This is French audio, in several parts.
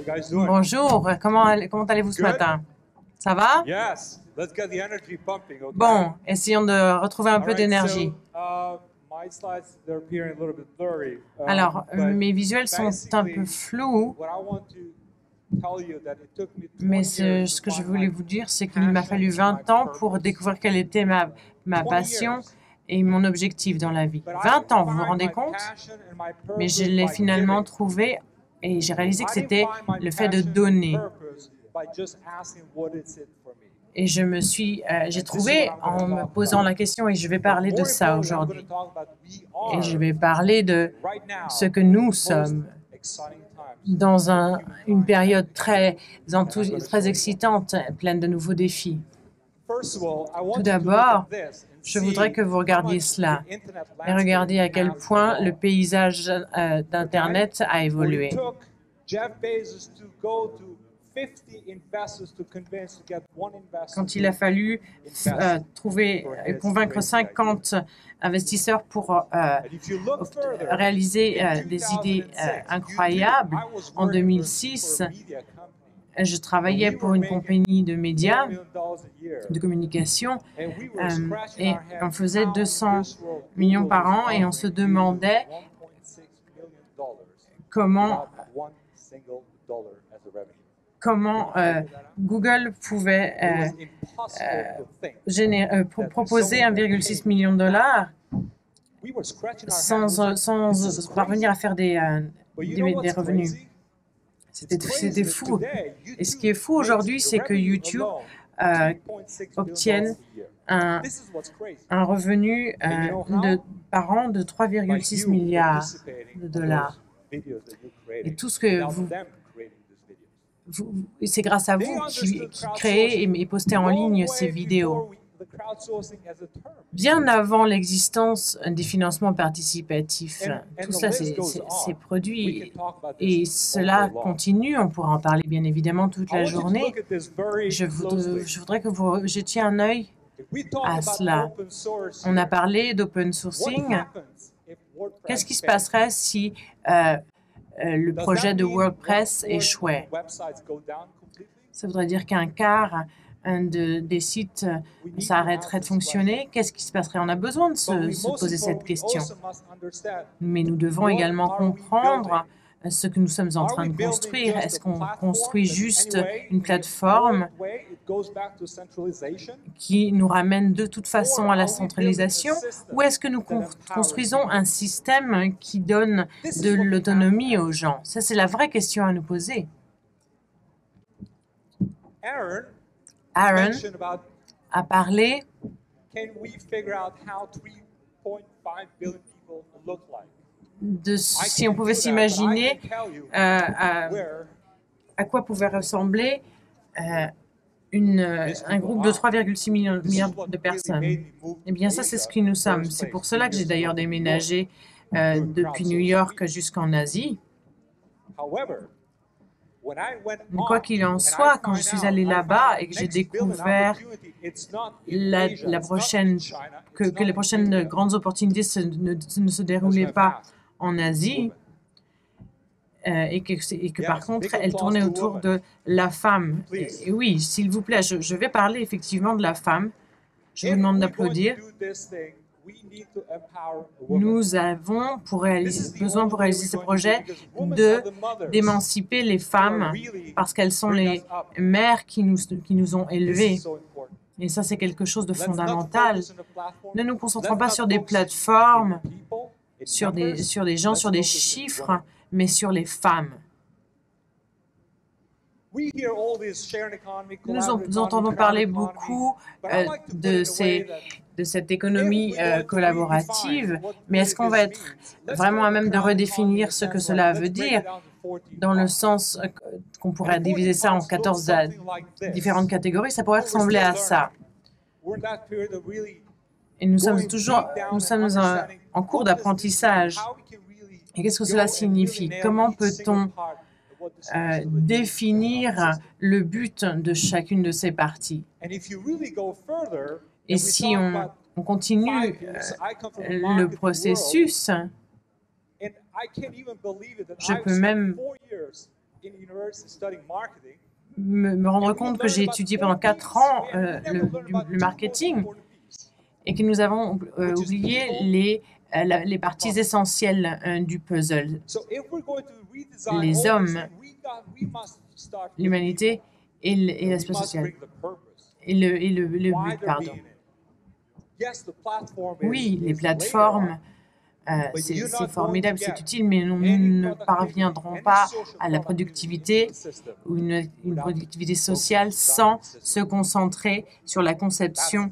Bonjour, comment allez-vous ce matin? Ça va? Bon, essayons de retrouver un peu d'énergie. Alors, mes visuels sont un peu flous, mais ce que je voulais vous dire, c'est qu'il m'a fallu 20 ans pour découvrir quelle était ma passion et mon objectif dans la vie. 20 ans, vous vous rendez compte? Mais je l'ai finalement trouvé et j'ai réalisé que c'était le fait de donner. Et j'ai trouvé en me posant la question, et je vais parler de ça aujourd'hui. Et je vais parler de ce que nous sommes dans une période très excitante, pleine de nouveaux défis. Tout d'abord, je voudrais que vous regardiez cela et regardiez à quel point le paysage d'Internet a évolué. Quand il a fallu convaincre 50 investisseurs pour réaliser des idées incroyables, en 2006, je travaillais pour une compagnie de médias, de communication, et on faisait 200 millions par an et on se demandait comment Google pouvait proposer 1,6 million de dollars sans parvenir à faire des revenus. C'était fou. Et ce qui est fou aujourd'hui, c'est que YouTube obtienne un revenu par an de 3,6 milliards de dollars. Et tout ce que c'est grâce à vous qui créez et postez en ligne ces vidéos. Bien avant l'existence des financements participatifs, tout ça c'est produit et cela continue. On pourra en parler bien évidemment toute la journée. Je voudrais que vous jetiez un œil à cela. On a parlé d'open sourcing. Qu'est-ce qui se passerait si le projet de WordPress échouait? Ça voudrait dire qu'un quart des sites s'arrêterait de fonctionner. Qu'est-ce qui se passerait? On a besoin de se poser cette question. Mais nous devons également comprendre ce que nous sommes en train de construire. Est-ce qu'on construit juste une plateforme qui nous ramène de toute façon à la centralisation, ou est-ce que nous construisons un système qui donne de l'autonomie aux gens? Ça, c'est la vraie question à nous poser. Aaron a parlé de si on pouvait s'imaginer à quoi pouvait ressembler un groupe de 3,6 milliards de personnes. Eh bien, ça, c'est ce que nous sommes. C'est pour cela que j'ai d'ailleurs déménagé depuis New York jusqu'en Asie. Mais quoi qu'il en soit, quand je suis allé là-bas et que j'ai découvert que les prochaines grandes opportunités ne se déroulaient pas en Asie, et que par contre, elles tournaient autour de la femme. Et oui, s'il vous plaît, je vais parler effectivement de la femme. Je vous demande d'applaudir. Nous avons besoin pour réaliser ce projet d'émanciper les femmes parce qu'elles sont les mères qui nous ont élevés. Et ça, c'est quelque chose de fondamental. Ne nous concentrons pas sur des plateformes, sur des gens, sur des chiffres, mais sur les femmes. Nous entendons parler beaucoup de cette économie collaborative, mais est-ce qu'on va être vraiment à même de redéfinir ce que cela veut dire, dans le sens qu'on pourrait diviser ça en 14 différentes catégories? Ça pourrait ressembler à ça. Et nous sommes en cours d'apprentissage. Et qu'est-ce que cela signifie? Comment peut-on définir le but de chacune de ces parties? Et si on continue le processus, je peux même me rendre compte que j'ai étudié pendant 4 ans le marketing et que nous avons oublié les parties essentielles du puzzle. Les hommes, l'humanité et l'aspect social. Et le but, pardon. Oui, les plateformes, c'est formidable, c'est utile, mais nous ne parviendrons pas à la productivité ou une productivité sociale sans se concentrer sur la conception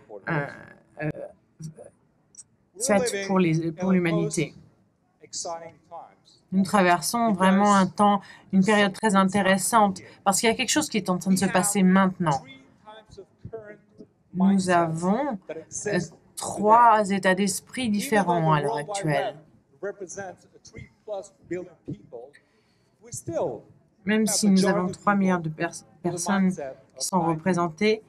faite pour l'humanité. Nous traversons vraiment une période très intéressante parce qu'il y a quelque chose qui est en train de se passer maintenant. Nous avons 3 états d'esprit différents à l'heure actuelle. Même si nous avons 3 milliards de personnes qui sont représentées,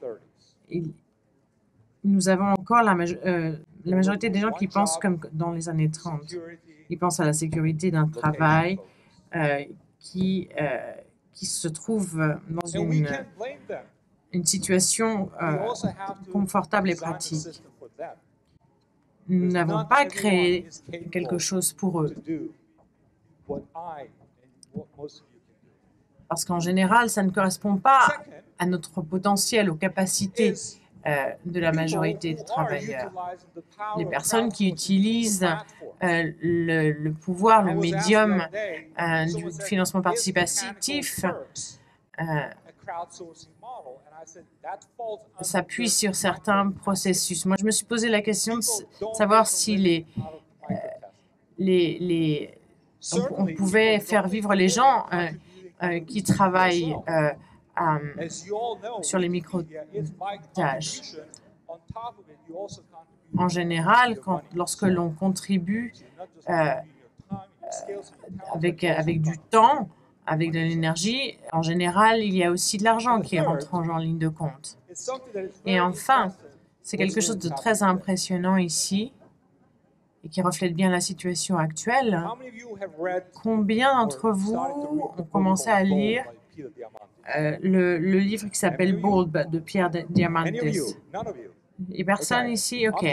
nous avons encore la majorité des gens qui pensent comme dans les années 30. Ils pensent à la sécurité d'un travail qui se trouve dans une situation confortable et pratique. Nous n'avons pas créé quelque chose pour eux. Parce qu'en général, ça ne correspond pas à notre potentiel, aux capacités de la majorité des travailleurs. Les personnes qui utilisent le pouvoir, le médium du financement participatif s'appuie sur certains processus. Moi, je me suis posé la question de savoir si on pouvait faire vivre les gens qui travaillent sur les micro-tâches. En général, lorsque l'on contribue avec du temps, avec de l'énergie, en général, il y a aussi de l'argent qui rentre en ligne de compte. Et enfin, c'est quelque chose de très impressionnant ici et qui reflète bien la situation actuelle. Combien d'entre vous ont commencé à lire le livre qui s'appelle Bold de Pierre Diamandis? Et personne ici? OK.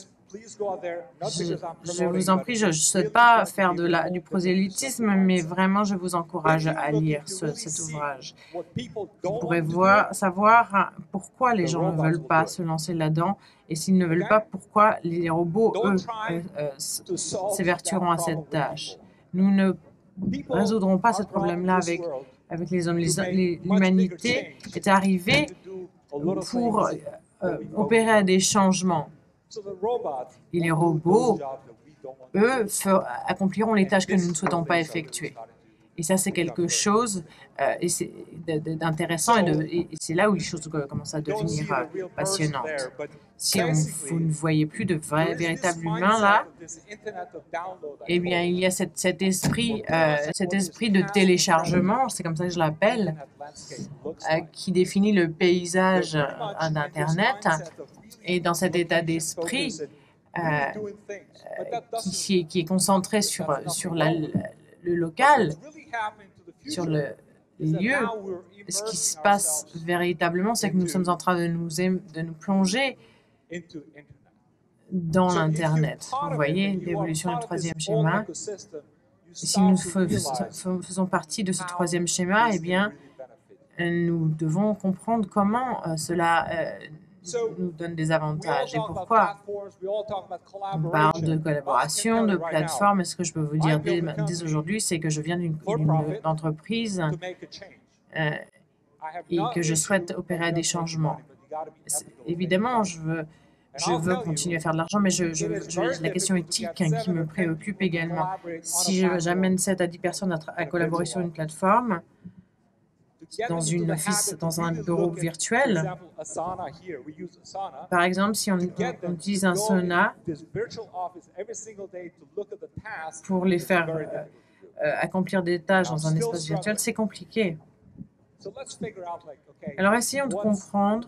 Je vous en prie, je ne souhaite pas faire du prosélytisme, mais vraiment, je vous encourage à lire cet ouvrage. Vous pourrez savoir pourquoi les gens ne veulent pas se lancer là-dedans, et s'ils ne veulent pas, pourquoi les robots, eux, s'évertueront à cette tâche. Nous ne résoudrons pas ce problème-là avec les hommes. L'humanité est arrivée pour opérer des changements. Et les robots, eux, accompliront les tâches que nous ne souhaitons pas effectuer. Et ça, c'est quelque chose d'intéressant et c'est là où les choses commencent à devenir passionnantes. Si vous ne voyez plus de véritables humains là, eh bien, il y a cet esprit de téléchargement, c'est comme ça que je l'appelle, qui définit le paysage d'Internet. Et dans cet état d'esprit qui est concentré sur le local, sur les lieux, ce qui se passe véritablement, c'est que nous sommes en train de nous plonger dans l'Internet. Vous voyez l'évolution du 3e schéma. Et si nous faisons partie de ce 3e schéma, eh bien, nous devons comprendre comment cela nous donne des avantages et pourquoi. On parle de collaboration, de plateforme, et ce que je peux vous dire dès aujourd'hui, c'est que je viens d'une entreprise et que je souhaite opérer des changements. Évidemment, je veux continuer à faire de l'argent, mais la question éthique qui me préoccupe également. Si j'amène 7 à 10 personnes à collaborer sur une plateforme, dans un bureau virtuel. Par exemple, si on utilise un sauna pour les faire accomplir des tâches dans un espace virtuel, c'est compliqué. Alors, essayons de comprendre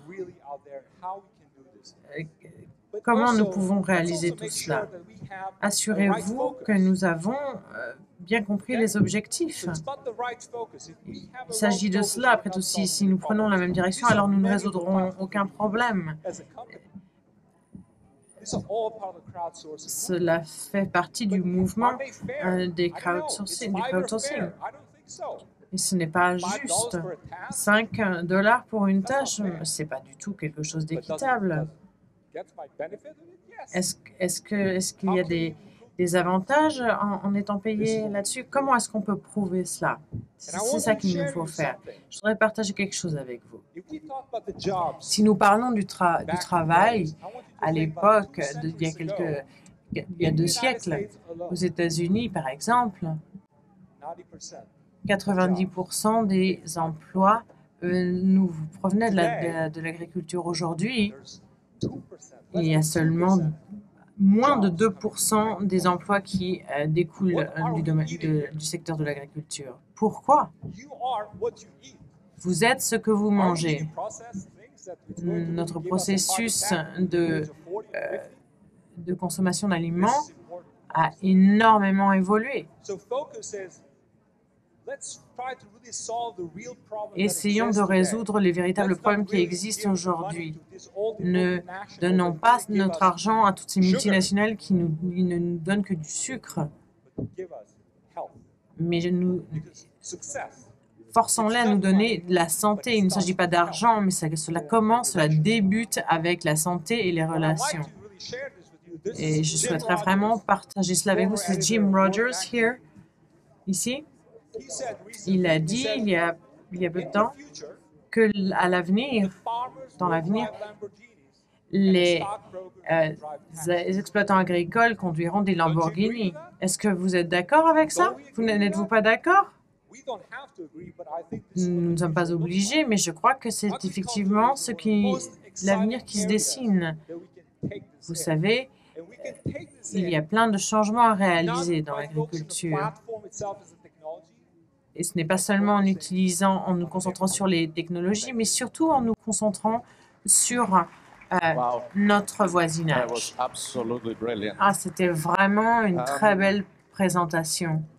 comment nous pouvons réaliser tout cela. Assurez-vous que nous avons bien compris les objectifs. Il s'agit de cela. Après tout, si nous prenons la même direction, alors nous ne résoudrons aucun problème. Cela fait partie du mouvement du crowdsourcing. Et ce n'est pas juste. 5 $ pour une tâche, ce n'est pas du tout quelque chose d'équitable. Est-ce qu'il y a des avantages en étant payé là-dessus? Comment est-ce qu'on peut prouver cela? C'est ça qu'il nous faut faire. Je voudrais partager quelque chose avec vous. Si nous parlons du travail, à l'époque, il y a 2 siècles, aux États-Unis, par exemple, 90% des emplois nous provenaient de l'agriculture. Aujourd'hui, il y a seulement moins de 2% des emplois qui découlent du secteur de l'agriculture. Pourquoi? Vous êtes ce que vous mangez. Notre processus de consommation d'aliments a énormément évolué. Essayons de résoudre les véritables problèmes qui existent aujourd'hui. Ne donnons pas notre argent à toutes ces multinationales qui ne nous donnent que du sucre, mais forçons-les à nous donner de la santé. Il ne s'agit pas d'argent, mais cela débute avec la santé et les relations. Et je souhaiterais vraiment partager cela avec vous. C'est Jim Rogers, ici. Il a dit il y a peu de temps que dans l'avenir, les exploitants agricoles conduiront des Lamborghini. Est-ce que vous êtes d'accord avec ça? N'êtes-vous pas d'accord? Nous ne sommes pas obligés, mais je crois que c'est effectivement l'avenir qui se dessine. Vous savez, il y a plein de changements à réaliser dans l'agriculture. Et ce n'est pas seulement en nous concentrant sur les technologies, mais surtout en nous concentrant sur notre voisinage. Ah, c'était vraiment une très belle présentation.